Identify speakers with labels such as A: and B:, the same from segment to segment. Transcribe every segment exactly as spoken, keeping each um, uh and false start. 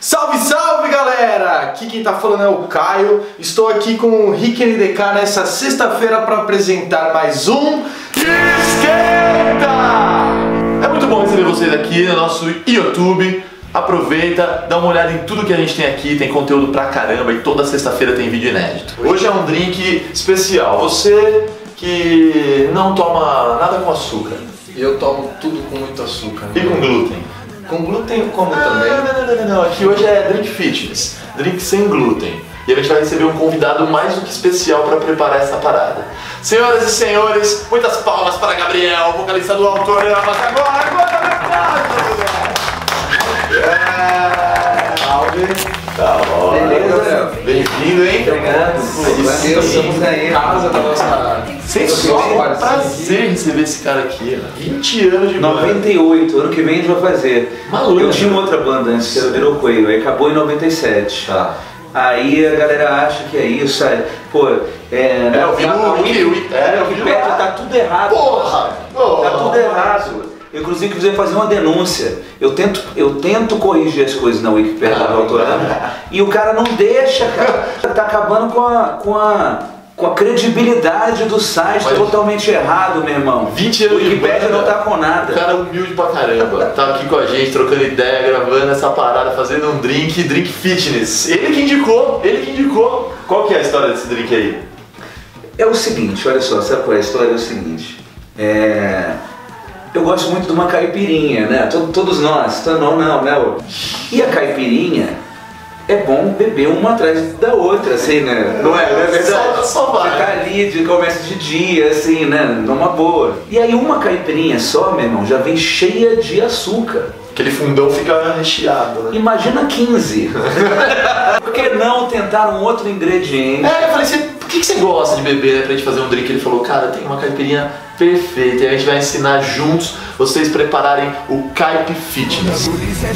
A: Salve, salve, galera! Aqui quem tá falando é o Caio. Estou aqui com o Rick N D K nessa sexta-feira para apresentar mais um Esquenta!
B: É muito bom receber vocês aqui no nosso YouTube. Aproveita, dá uma olhada em tudo que a gente tem aqui, tem conteúdo pra caramba e toda sexta-feira tem vídeo inédito. Hoje é um drink especial. Você que não toma nada com açúcar.
A: Eu tomo tudo com muito açúcar.
B: E com glúten?
A: Com glúten eu como
B: ah,
A: também.
B: Não, não, não, não, não. Aqui hoje é drink fitness, drink sem glúten. E a gente vai receber um convidado mais do que especial para preparar essa parada. Senhoras e senhores, muitas palmas para Gabriel, vocalista do Autorama. Agora, agora, é... Salve! Tá bom.
C: Beleza?
B: Bem-vindo, hein?
C: Obrigado.
A: Estamos aí. Casa da nossa...
B: Sem só, é um prazer receber esse cara aqui. vinte anos de banda.
C: noventa e oito, ano que vem a gente vai fazer.
B: Maluco.
C: Eu tinha uma outra banda antes, que era o Iroquois, aí acabou em noventa e sete.
B: Tá.
C: Aí a galera acha que é isso, sabe? Pô, é...
B: É, eu vi no Wiki, é, eu vi no
C: Wikipedia, tá tudo errado.
B: Porra!
C: Tá tudo errado. Eu, inclusive, quiser fazer uma denúncia. Eu tento, eu tento corrigir as coisas na Wikipédia do Autorama e o cara não deixa, cara. Tá acabando com a, com a, com a credibilidade do site. Mas totalmente errado, meu irmão.
B: vinte anos
C: o Wikipédia não tá com nada.
B: O cara humilde pra caramba. Tá aqui com a gente, trocando ideia, gravando essa parada, fazendo um drink, drink fitness. Ele que indicou, ele que indicou. Qual que é a história desse drink aí?
C: É o seguinte, olha só, sabe qual é a história? É o seguinte. É... Eu gosto muito de uma caipirinha, né? Todos nós, não, não, não. E a caipirinha é bom beber uma atrás da outra, assim, né? Não é, não é verdade?
B: Só, só vai.
C: Você tá ali, de, começa de dia, assim, né? Numa boa. E aí uma caipirinha só, meu irmão, já vem cheia de açúcar.
B: Aquele fundão fica recheado, né?
C: Imagina quinze. Por que não tentar um outro ingrediente?
B: É, eu falei, por que você gosta de beber, né, pra gente fazer um drink? Ele falou, cara, tem uma caipirinha perfeita e a gente vai ensinar juntos vocês prepararem o Caip Fitness.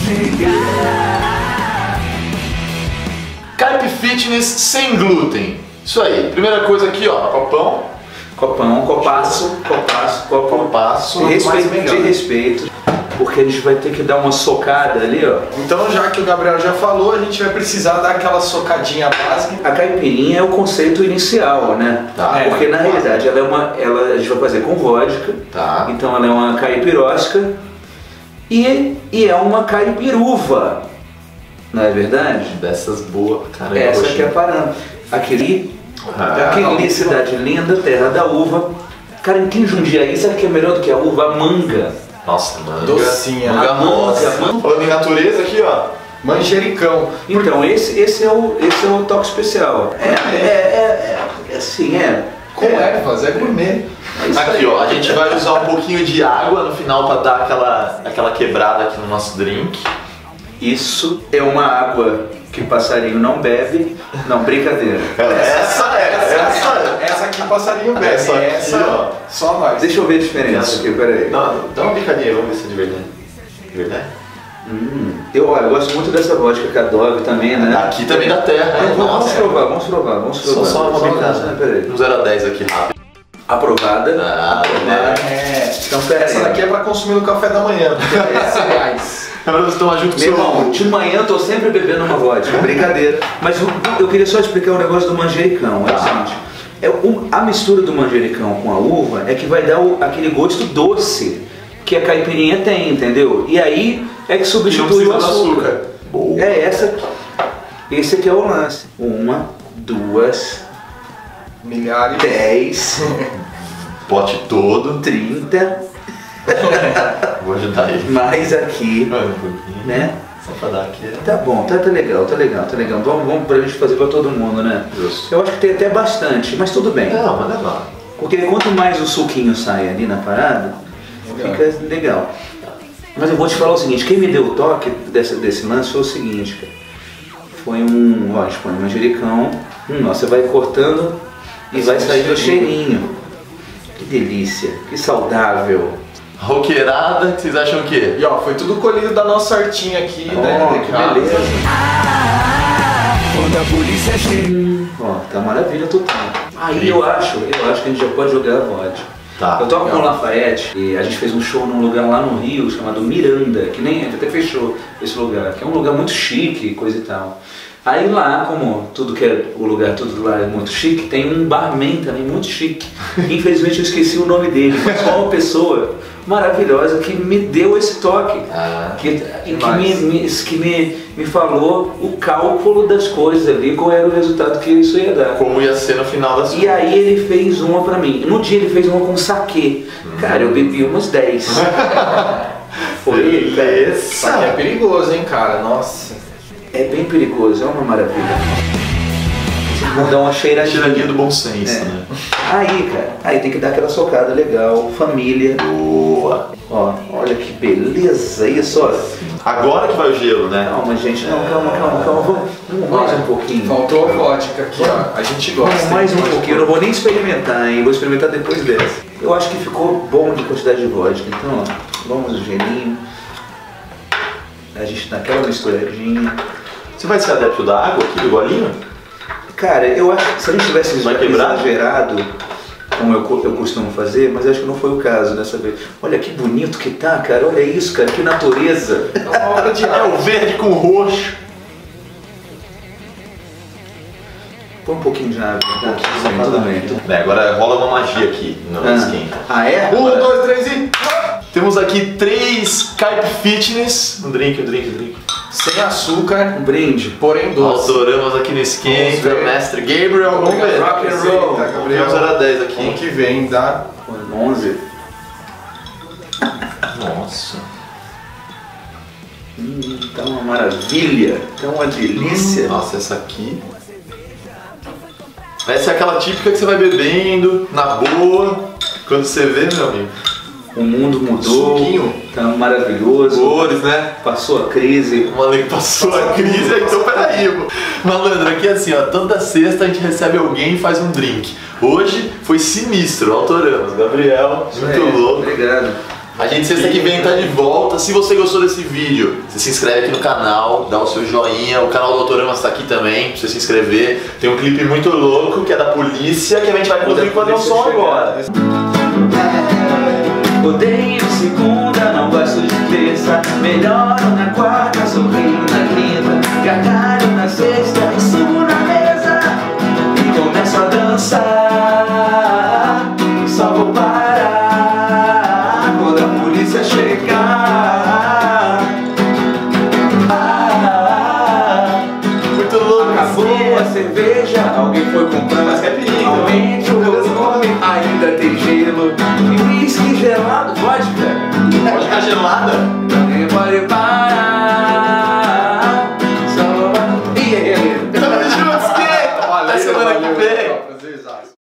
B: Caip Fitness sem glúten. Isso aí, primeira coisa aqui, ó, copão.
C: Copão, copaço, copaço, copo,
B: copaço.
C: Respeito, de respeito. Porque a gente vai ter que dar uma socada ali, ó.
A: Então, já que o Gabriel já falou, a gente vai precisar dar aquela socadinha básica.
C: A caipirinha é o conceito inicial, né?
B: Tá.
C: Porque na realidade ela é uma, ela, a gente vai fazer com vodka.
B: Tá.
C: Então ela é uma caipirósca e, e é uma caipiruva. Não é verdade?
B: Dessas boas, caramba.
C: Essa aqui é a parada. Aquele,
B: Ah,
C: aquele cidade linda, terra da uva. Cara, em Jundiaí, sabe o que é melhor do que a uva? A manga.
B: Nossa, manga.
A: Docinha.
B: Manga rosa. Falando em natureza aqui, ó.
A: Manjericão.
C: Então, esse, esse, é o, esse é o toque especial. É, é, é, é, é assim, é.
A: Com ervas, é gourmet.
C: É
B: Aqui, ó, a gente vai usar um pouquinho de água no final para dar aquela, aquela quebrada aqui no nosso drink.
C: Isso é uma água que o passarinho não bebe. Não, brincadeira.
B: Essa é, essa é.
A: Essa aqui passarinho bebe.
B: Essa aqui,
A: essa,
B: ó.
A: só nós.
C: Deixa eu ver a diferença aqui, peraí.
B: Não, dá uma picadinha, vamos ver se é de verdade. De verdade?
C: Hum, eu, olha, eu gosto muito dessa vodka que a Dove também, né?
B: Aqui também da terra, né?
C: Vamos, vamos
B: Nossa.
C: provar, vamos provar, vamos
B: Só,
C: provar.
B: só uma picada.
C: Ah, peraí.
B: No zero a dez aqui, rápido.
C: Aprovada.
B: Ah,
C: Aprovada.
A: É.
C: Então, peraí.
A: Essa daqui é pra consumir no café da manhã. É cereais.
B: É pra você tomar junto com o
C: Meu
B: seu
C: irmão, de manhã eu tô sempre bebendo uma vodka, brincadeira. Mas eu, eu queria só explicar o negócio do manjericão. É o seguinte, é, o, a mistura do manjericão com a uva é que vai dar o, aquele gosto doce que a caipirinha tem, entendeu? E aí é que substitui o açúcar.
B: açúcar. Boa.
C: É essa aqui. Esse aqui é o lance. Uma, duas,
A: Milhares.
C: dez,
B: Pote todo.
C: trinta,
B: Vou ajudar ele.
C: mais aqui,
B: Um pouquinho.
C: né?
B: Só pra dar aqui.
C: Tá bom, tá, tá legal, tá legal, tá legal. Vamos, vamos pra gente fazer pra todo mundo, né?
B: Justo.
C: Eu acho que tem até bastante, mas tudo bem.
B: Não, mas levar.
C: Porque quanto mais o suquinho sai ali na parada,
A: Legal.
C: fica legal. Mas eu vou te falar o seguinte, quem me deu o toque desse, desse lance foi o seguinte, cara. Foi um, ó, a gente põe um manjericão, hum, ó, você vai cortando e vai sair o cheirinho. Que delícia, que saudável.
B: Roqueirada, que vocês acham o quê?
A: E ó, foi tudo colhido da nossa hortinha aqui,
C: Ó,
A: né?
C: que
A: Cara,
C: beleza.
D: Quando a polícia chega.
C: Ó, tá maravilha total. Aí eu acho, eu acho que a gente já pode jogar a vodka.
B: Tá,
C: Eu toco
B: legal.
C: com o Lafayette e a gente fez um show num lugar lá no Rio chamado Miranda, que nem até fechou esse lugar, que é um lugar muito chique, coisa e tal. Aí lá, como tudo que é o lugar, tudo lá é muito chique, tem um barman também muito chique. Infelizmente eu esqueci o nome dele, mas foi uma pessoa maravilhosa que me deu esse toque.
B: Ah,
C: que que, me, me, que me, me falou o cálculo das coisas ali, qual era o resultado que isso ia dar.
B: como ia ser no final das
C: E aí ele fez uma pra mim. No dia ele fez uma com saquê. Cara, eu bebi umas dez. Foi ele, cara.
A: Isso aqui é perigoso, hein, cara? Nossa.
C: É bem perigoso, é uma maravilha. Vou dar uma cheiradinha.
B: Tiradinha do bom senso,
C: É.
B: né?
C: Aí, cara, aí tem que dar aquela socada legal, família.
B: Boa.
C: Ó, olha que beleza isso, ó.
B: Agora que vai o gelo, né?
C: Calma, gente, não, calma, calma, calma. Vamos, vamos mais um pouquinho.
A: Faltou a vodka aqui, ó. A gente gosta.
C: Vamos mais um pouquinho, eu não vou nem experimentar, hein? Vou experimentar depois dessa. Eu acho que ficou bom de quantidade de vodka, então, ó, vamos o gelinho. A gente dá aquela misturadinha.
B: Você vai ser adepto da água aqui, do golinho?
C: Cara, eu acho que se a gente tivesse
B: Vai quebrar?
C: exagerado, como eu, co- eu costumo fazer, mas eu acho que não foi o caso dessa vez. Olha que bonito que tá, cara, olha isso, cara, que natureza.
A: É uma obra de
B: É
A: arte.
B: o verde com roxo.
C: Põe um pouquinho de água, tá?
B: Sim,
C: Tudo bem.
B: É, agora rola uma magia aqui, não
C: Ah.
B: esquenta.
C: Ah, é?
A: Um, dois, três e...
B: Temos aqui três Kype Fitness. Um drink, um drink, um drink.
A: Sem açúcar,
C: Um brinde.
A: porém doce.
B: Autoramos aqui no Esquenta,
A: Vamos ver.
B: Mestre Gabriel. Vamos ver.
A: Rock and roll.
B: Vamos ver
A: Gabriel.
B: um zero a dez
A: Ano
B: aqui.
A: que vem dá...
C: onze.
B: Nossa.
C: Hum, tá uma maravilha, tá uma delícia.
B: Nossa, essa aqui. Essa é aquela típica que você vai bebendo, na boa. Quando você vê, meu amigo.
C: O mundo mudou,
B: Suquinho.
C: tá maravilhoso.
B: Cores, né?
C: Passou a crise.
B: O maluco passou a crise, então peraí, pô. Malandro, aqui é assim, ó, toda sexta a gente recebe alguém e faz um drink. Hoje foi sinistro, autoramos, Gabriel, muito
C: É,
B: louco.
C: Obrigado.
B: A gente sexta que vem tá de volta. Se você gostou desse vídeo, você se inscreve aqui no canal, dá o seu joinha. O canal do Autoramas tá aqui também, pra você se inscrever. Tem um clipe muito louco que é da polícia, que a gente vai inclusive fazer um som agora.
C: Odeio segunda, não gosto de terça. Melhoro na quarta, sorrio na quinta. Gargalho na sexta, isso na mesa. E começo a dançar. Só vou parar quando a polícia chegar. Ah,
B: Muito louco,
C: acabou a cerveja, alguém foi comprar.
B: Mas é perigo.
C: Aumente o volume, ainda tem gelo. E whisky gelado, vodka.
B: Pode ficar gelada.
C: Ninguém pode parar. Só vai. E aí,
B: Tamo junto, Esquenta.
A: Valeu,
B: Até semana que
A: valeu,
B: vem.
A: pessoal.